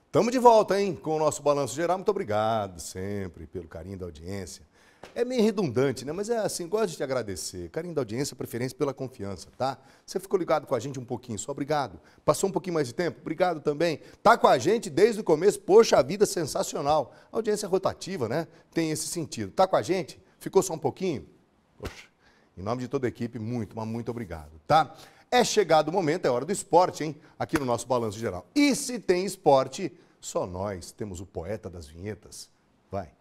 Estamos de volta, hein, com o nosso Balanço Geral. Muito obrigado sempre pelo carinho da audiência. É meio redundante, né? Mas é assim, gosto de te agradecer. Carinho da audiência, preferência pela confiança, tá? Você ficou ligado com a gente um pouquinho só, obrigado. Passou um pouquinho mais de tempo, obrigado também. Tá com a gente desde o começo, poxa vida, sensacional. A audiência é rotativa, né? Tem esse sentido. Tá com a gente? Ficou só um pouquinho? Poxa, em nome de toda a equipe, muito, mas muito obrigado, tá? É chegado o momento, é hora do esporte, hein? Aqui no nosso Balanço Geral. E se tem esporte, só nós temos o poeta das vinhetas. Vai.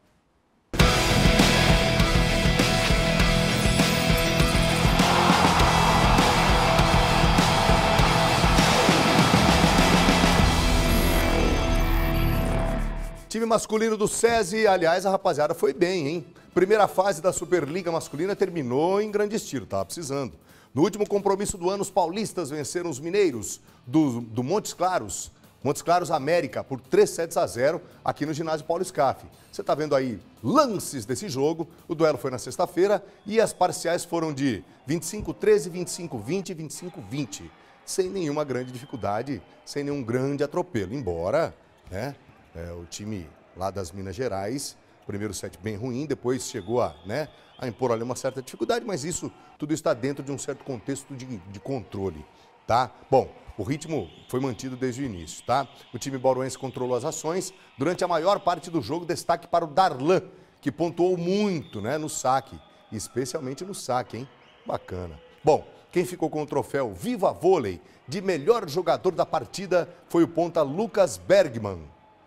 Time masculino do SESI, aliás, a rapaziada foi bem, hein? Primeira fase da Superliga Masculina terminou em grande estilo, tava precisando. No último compromisso do ano, os paulistas venceram os mineiros do Montes Claros, América, por 3-0 aqui no ginásio Paulo Scaff. Você está vendo aí lances desse jogo. O duelo foi na sexta-feira e as parciais foram de 25-13, 25-20 e 25-20. Sem nenhuma grande dificuldade, sem nenhum grande atropelo. Embora, né, o time lá das Minas Gerais, primeiro set bem ruim, depois chegou a impor ali uma certa dificuldade, mas tudo está dentro de um certo contexto de controle, tá? Bom, o ritmo foi mantido desde o início, tá? O time bauruense controlou as ações. Durante a maior parte do jogo, destaque para o Darlan, que pontuou muito, né, no saque, especialmente no saque, hein? Bacana. Bom, quem ficou com o troféu Viva Vôlei de melhor jogador da partida foi o ponta Lucas Bergman.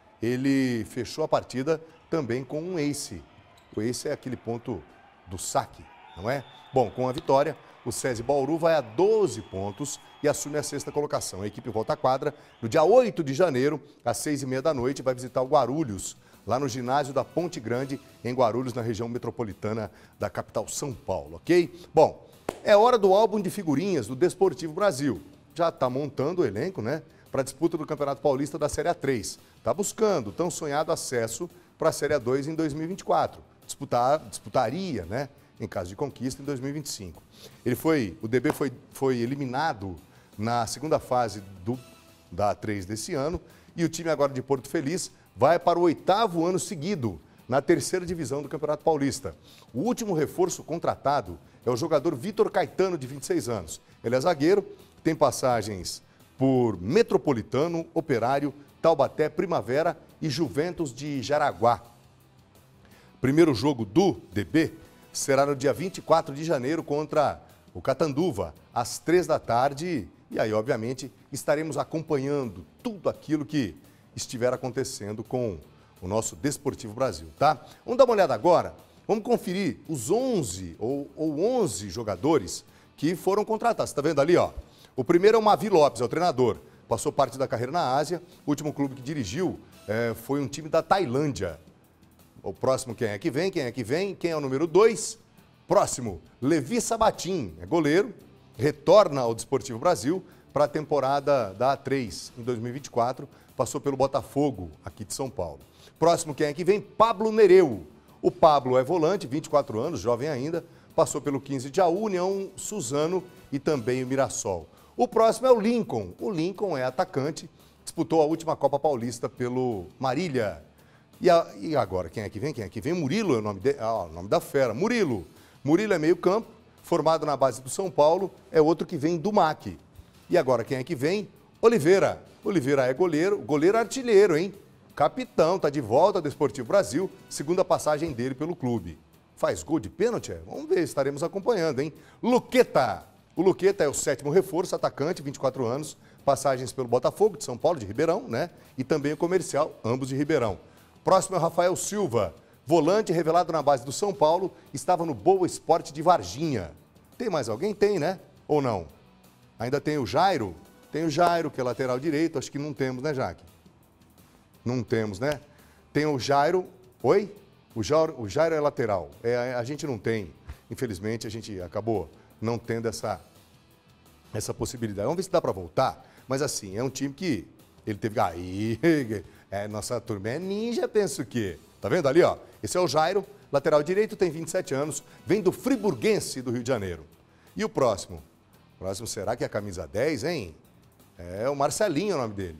Ele fechou a partida também com um ace. O ace é aquele ponto do saque, não é? Bom, com a vitória, o SESI Bauru vai a 12 pontos e assume a sexta colocação. A equipe volta à quadra no dia 8 de janeiro, às 6h30 da noite, vai visitar o Guarulhos, lá no ginásio da Ponte Grande, em Guarulhos, na região metropolitana da capital São Paulo, ok? Bom, é hora do álbum de figurinhas do Desportivo Brasil. Já está montando o elenco, né, para a disputa do Campeonato Paulista da Série A3. Está buscando o tão sonhado acesso para a Série A2 em 2024. Disputaria, né, em caso de conquista, em 2025. O DB foi eliminado na segunda fase da A3 desse ano e o time agora de Porto Feliz vai para o 8º ano seguido na terceira divisão do Campeonato Paulista. O último reforço contratado é o jogador Vitor Caetano, de 26 anos. Ele é zagueiro, tem passagens por Metropolitano, Operário, Taubaté, Primavera e Juventus de Jaraguá. Primeiro jogo do DB será no dia 24 de janeiro contra o Catanduva, às 3 da tarde. E aí, obviamente, estaremos acompanhando tudo aquilo que estiver acontecendo com o nosso Desportivo Brasil, tá? Vamos dar uma olhada agora, vamos conferir os 11 ou 11 jogadores que foram contratados. Você está vendo ali, ó? O primeiro é o Mavi Lopes, é o treinador. Passou parte da carreira na Ásia. O último clube que dirigiu foi um time da Tailândia. O próximo, quem é que vem? Quem é o número 2? Próximo, Levi Sabatin, é goleiro, retorna ao Desportivo Brasil para a temporada da A3 em 2024, passou pelo Botafogo, aqui de São Paulo. Próximo, quem é que vem? Pablo Nereu. O Pablo é volante, 24 anos, jovem ainda, passou pelo 15 de Jaú, União Suzano e também o Mirassol. O próximo é o Lincoln. O Lincoln é atacante, disputou a última Copa Paulista pelo Marília. E agora, quem é que vem? Murilo é o nome, o nome da fera. Murilo é meio campo, formado na base do São Paulo, é outro que vem do MAC. E agora, quem é que vem? Oliveira. Oliveira é goleiro artilheiro, hein? Capitão, tá de volta ao Desportivo Brasil, segunda passagem dele pelo clube. Faz gol de pênalti? Vamos ver, estaremos acompanhando, hein? Luqueta. O Luqueta é o 7º reforço, atacante, 24 anos, passagens pelo Botafogo de São Paulo, de Ribeirão, né? E também o Comercial, ambos de Ribeirão. Próximo é o Rafael Silva, volante revelado na base do São Paulo, estava no Boa Esporte de Varginha. Tem mais alguém? Tem, né? Ou não? Ainda tem o Jairo? Tem o Jairo, que é lateral direito, acho que não temos, né, Jaque? Não temos, né? Tem o Jairo. Oi? O Jairo é lateral. A gente não tem. Infelizmente, a gente acabou não tendo essa possibilidade. Vamos ver se dá para voltar. Mas assim, é um time que ele teve... Aí, nossa turma é ninja, penso que... Tá vendo ali, ó? Esse é o Jairo, lateral direito, tem 27 anos, vem do Friburguense do Rio de Janeiro. E o próximo? O próximo será que é a camisa 10, hein? É o Marcelinho, é o nome dele.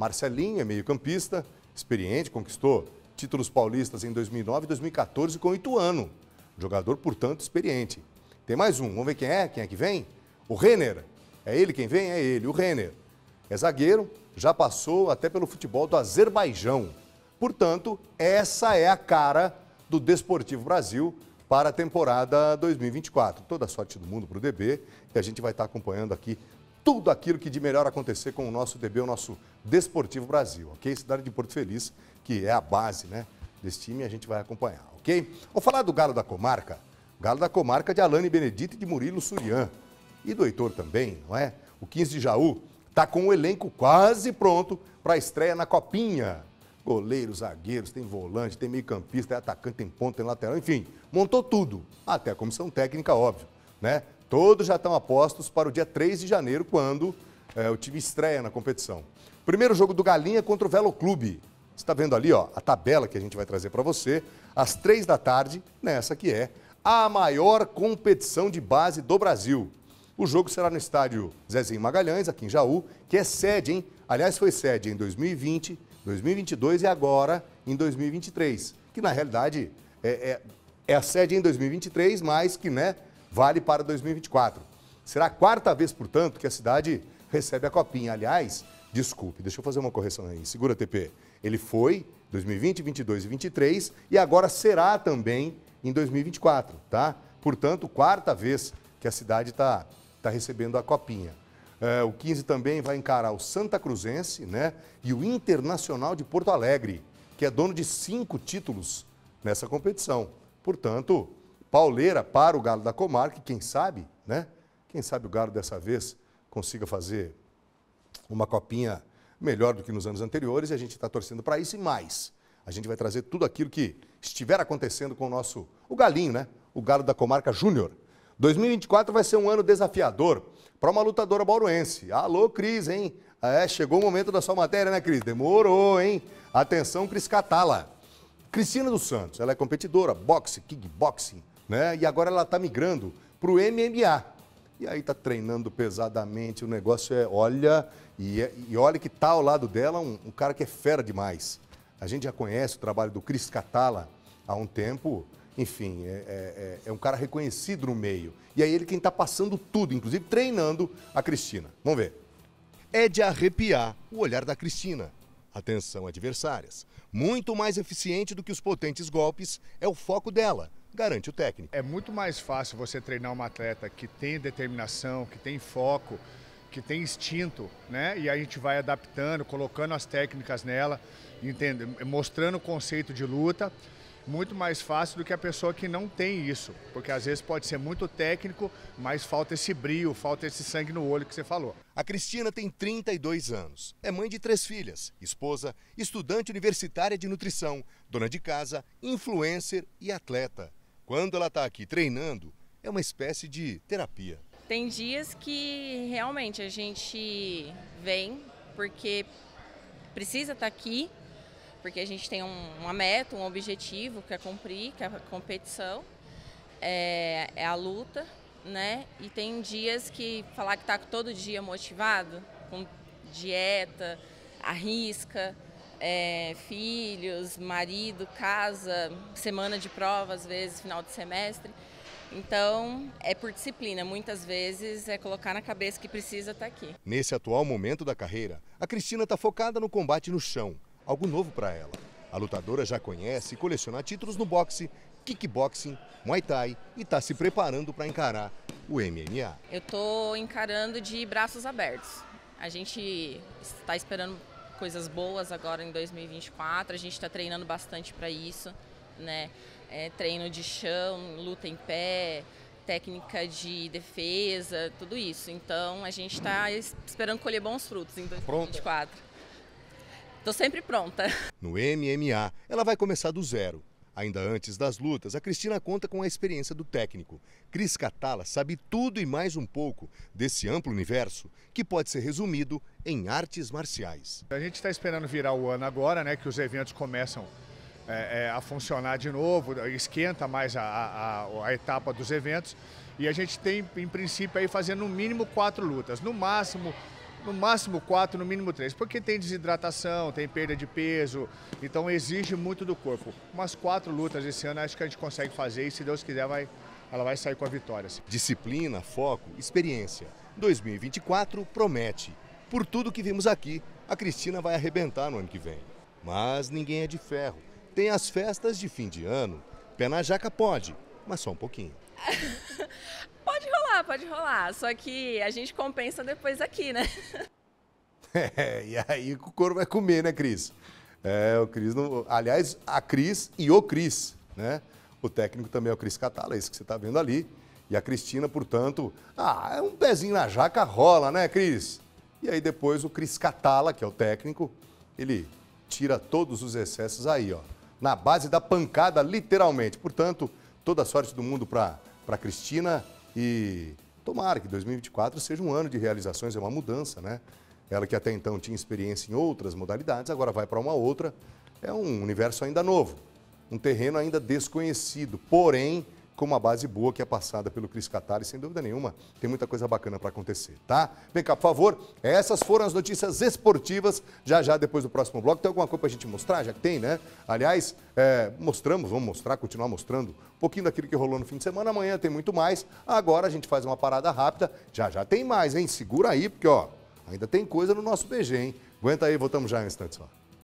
Marcelinho é meio-campista, experiente, conquistou títulos paulistas em 2009 e 2014 com 8 anos. Jogador, portanto, experiente. Tem mais um, vamos ver quem é que vem? O Renner. É ele quem vem? É ele, o Renner. É zagueiro, já passou até pelo futebol do Azerbaijão. Portanto, essa é a cara do Desportivo Brasil para a temporada 2024. Toda a sorte do mundo para o DB e a gente vai estar acompanhando aqui tudo aquilo que de melhor acontecer com o nosso DB, o nosso Desportivo Brasil, ok? Cidade de Porto Feliz, que é a base, né, desse time, a gente vai acompanhar, ok? Vamos falar do Galo da Comarca. Galo da Comarca de Alane Benedito e de Murilo Surian. E do Heitor também, não é? O 15 de Jaú está com o elenco quase pronto para a estreia na Copinha. Goleiros, zagueiros, tem volante, tem meio-campista, tem atacante, tem ponta, tem lateral, enfim, montou tudo. Até a comissão técnica, óbvio, né? Todos já estão apostos para o dia 3 de janeiro, quando o time estreia na competição. Primeiro jogo do Galinha contra o Velo Clube. Você está vendo ali, ó, a tabela que a gente vai trazer para você, às 3 da tarde, nessa que é a maior competição de base do Brasil. O jogo será no estádio Zezinho Magalhães, aqui em Jaú, que é sede, hein? Aliás, foi sede em 2020, 2022 e agora em 2023, que na realidade é a sede em 2023, mas que, né, vale para 2024. Será a quarta vez, portanto, que a cidade recebe a Copinha. Aliás, desculpe, deixa eu fazer uma correção aí. Segura, TP. Ele foi 2020, 22 e 23 e agora será também em 2024, tá? Portanto, quarta vez que a cidade está recebendo a Copinha. O 15 também vai encarar o Santa Cruzense, né? E o Internacional de Porto Alegre, que é dono de 5 títulos nessa competição. Portanto, pauleira para o Galo da Comarca, quem sabe, né? Quem sabe o Galo dessa vez consiga fazer uma Copinha melhor do que nos anos anteriores e a gente está torcendo para isso e mais. A gente vai trazer tudo aquilo que estiver acontecendo com o Galinho, né? O Galo da Comarca Júnior. 2024 vai ser um ano desafiador para uma lutadora bauruense. Alô, Cris, hein? Chegou o momento da sua matéria, né, Cris? Demorou, hein? Atenção, Cris Catala. Cristina dos Santos, ela é competidora, boxe, kickboxing, né? E agora ela está migrando para o MMA. E aí está treinando pesadamente, o negócio olha, e olha que está ao lado dela um cara que é fera demais. A gente já conhece o trabalho do Cris Catala há um tempo. Enfim, é um cara reconhecido no meio. E é ele quem está passando tudo, inclusive treinando a Cristina. Vamos ver. É de arrepiar o olhar da Cristina. Atenção, adversárias. Muito mais eficiente do que os potentes golpes é o foco dela, garante o técnico. É muito mais fácil você treinar uma atleta que tem determinação, que tem foco, que tem instinto, né? E a gente vai adaptando, colocando as técnicas nela, mostrando o conceito de luta. Muito mais fácil do que a pessoa que não tem isso, porque às vezes pode ser muito técnico, mas falta esse brio, falta esse sangue no olho que você falou. A Cristina tem 32 anos, é mãe de 3 filhas, esposa, estudante universitária de nutrição, dona de casa, influencer e atleta. Quando ela está aqui treinando, é uma espécie de terapia. Tem dias que realmente a gente vem porque precisa estar aqui, porque a gente tem uma meta, um objetivo que é cumprir, que é a competição, é a luta, né? E tem dias que falar que está todo dia motivado, com dieta, arrisca, filhos, marido, casa, semana de prova, às vezes, final de semestre. Então, é por disciplina, muitas vezes é colocar na cabeça que precisa estar aqui. Nesse atual momento da carreira, a Cristina está focada no combate no chão. Algo novo para ela. A lutadora já conhece e coleciona títulos no boxe, kickboxing, muay thai e está se preparando para encarar o MMA. Eu estou encarando de braços abertos. A gente está esperando coisas boas agora em 2024, a gente está treinando bastante para isso, né? Treino de chão, luta em pé, técnica de defesa, tudo isso. Então a gente está esperando colher bons frutos em 2024. Estou sempre pronta. No MMA, ela vai começar do zero. Ainda antes das lutas, a Cristina conta com a experiência do técnico. Cris Catala sabe tudo e mais um pouco desse amplo universo que pode ser resumido em artes marciais. A gente está esperando virar o ano agora, né, que os eventos começam a funcionar de novo, esquenta mais a etapa dos eventos. E a gente tem, em princípio, aí fazendo no mínimo 4 lutas. No máximo, no máximo 4, no mínimo 3, porque tem desidratação, tem perda de peso, então exige muito do corpo. Umas 4 lutas esse ano acho que a gente consegue fazer e se Deus quiser ela vai sair com a vitória. Disciplina, foco, experiência. 2024 promete. Por tudo que vimos aqui, a Cristina vai arrebentar no ano que vem. Mas ninguém é de ferro. Tem as festas de fim de ano. Pé na jaca pode, mas só um pouquinho. Pode rolar. Só que a gente compensa depois aqui, né? E aí o couro vai comer, né, Cris? O Cris não... Aliás, a Cris e o Cris, né? O técnico também é o Cris Catala, esse que você está vendo ali. E a Cristina, portanto, é um pezinho na jaca rola, né, Cris? E aí depois o Cris Catala, que é o técnico, ele tira todos os excessos aí, ó. Na base da pancada, literalmente. Portanto, toda a sorte do mundo para Cristina e tomara que 2024 seja um ano de realizações, é uma mudança, né? Ela que até então tinha experiência em outras modalidades, agora vai para uma outra. É um universo ainda novo, um terreno ainda desconhecido, porém com uma base boa que é passada pelo Cris Catala e sem dúvida nenhuma tem muita coisa bacana para acontecer, tá? Vem cá, por favor, essas foram as notícias esportivas, já depois do próximo bloco. Tem alguma coisa para a gente mostrar? Já que tem, né? Aliás, vamos mostrar, continuar mostrando um pouquinho daquilo que rolou no fim de semana. Amanhã tem muito mais, agora a gente faz uma parada rápida, já tem mais, hein? Segura aí, porque ó, ainda tem coisa no nosso BG, hein? Aguenta aí, voltamos já em um instante só.